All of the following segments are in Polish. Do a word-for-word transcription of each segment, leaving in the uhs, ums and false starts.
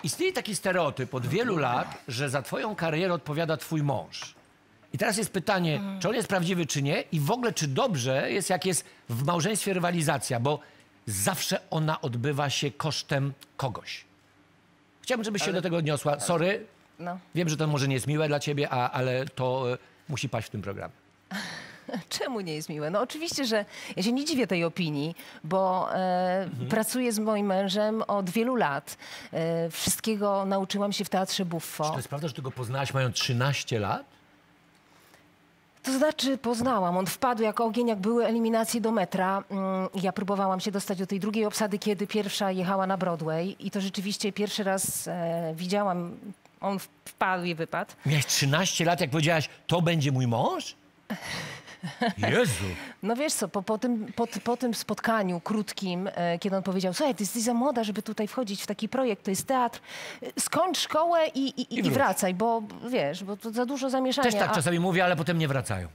istnieje taki stereotyp od wielu lat, że za twoją karierę odpowiada twój mąż. I teraz jest pytanie, czy on jest prawdziwy, czy nie? I w ogóle, czy dobrze jest, jak jest w małżeństwie rywalizacja, bo zawsze ona odbywa się kosztem kogoś. Chciałbym, żebyś ale... się do tego odniosła. Sorry, no. Wiem, że to może nie jest miłe dla ciebie, a, ale to y, musi paść w tym programie. Czemu nie jest miłe? No oczywiście, że ja się nie dziwię tej opinii, bo e, mhm. pracuję z moim mężem od wielu lat. E, wszystkiego nauczyłam się w Teatrze Buffo. Czy to jest prawda, że ty go poznałaś mając trzynaście lat? To znaczy poznałam. On wpadł jak ogień, jak były eliminacje do metra. Ja próbowałam się dostać do tej drugiej obsady, kiedy pierwsza jechała na Broadway. I to rzeczywiście pierwszy raz e, widziałam, on wpadł i wypadł. Miałeś trzynaście lat, jak powiedziałaś, to będzie mój mąż? Jezu! No wiesz co, po, po, tym, po, po tym spotkaniu krótkim, e, kiedy on powiedział, słuchaj, ty jesteś za młoda, żeby tutaj wchodzić w taki projekt, to jest teatr, skończ szkołę i, i, I, i wracaj, bo wiesz, bo to za dużo zamieszania. Też tak a... czasami mówię, ale potem nie wracają.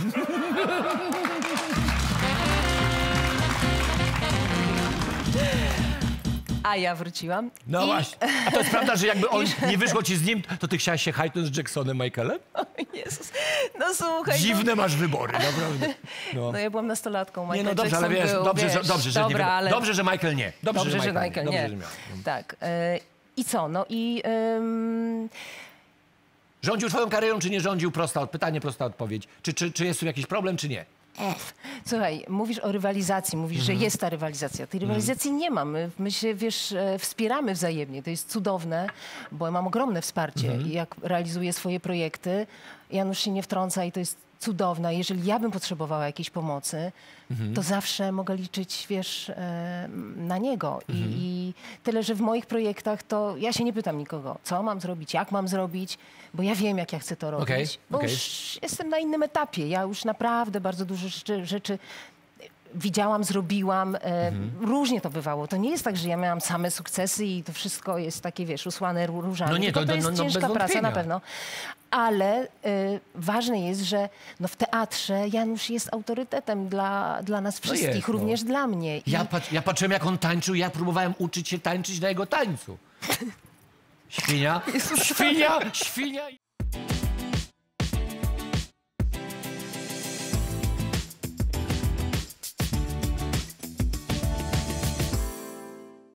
A ja wróciłam. No i... właśnie. A to jest prawda, że jakby on nie wyszło ci z nim, to ty chciałaś się hajtnąć z Jacksonem Michaelem? O Jezus. No słuchaj. Dziwne no... masz wybory, naprawdę. No, no ja byłam nastolatką. Michael nie, no dobrze, Jackson ale wiesz, był, dobrze, wiesz, że, dobrze, że dobra, nie ale... dobrze, że Michael nie. Dobrze, dobrze że, że Michael, Michael nie. nie. Dobrze, że miał. Tak. E, I co? No i... Ym... Rządził twoją karierą, czy nie rządził? Prosta, pytanie, prosta odpowiedź. Czy, czy, czy jest tu jakiś problem, czy nie? Słuchaj, mówisz o rywalizacji, mówisz, mhm. że jest ta rywalizacja. Tej rywalizacji mhm. nie ma. My, my się, wiesz, wspieramy wzajemnie. To jest cudowne, bo ja mam ogromne wsparcie. Mhm. Jak realizuję swoje projekty, Janusz się nie wtrąca i to jest cudowne. Jeżeli ja bym potrzebowała jakiejś pomocy, mhm. to zawsze mogę liczyć, wiesz, na niego. Mhm. I, I tyle, że w moich projektach to ja się nie pytam nikogo, co mam zrobić, jak mam zrobić, bo ja wiem, jak ja chcę to robić. Okay. Bo okay. już jestem na innym etapie. Ja już naprawdę bardzo dużo rzeczy, rzeczy widziałam, zrobiłam. Mhm. Różnie to bywało. To nie jest tak, że ja miałam same sukcesy i to wszystko jest takie, wiesz, usłane różami. No nie, to, to, to jest no, no, ciężka praca na pewno. Ale y, ważne jest, że no, w teatrze Janusz jest autorytetem dla, dla nas wszystkich, no jest, również no. dla mnie. I... Ja, pat ja patrzyłem, jak on tańczył, ja próbowałem uczyć się tańczyć na jego tańcu. Świnia, świnia, świnia.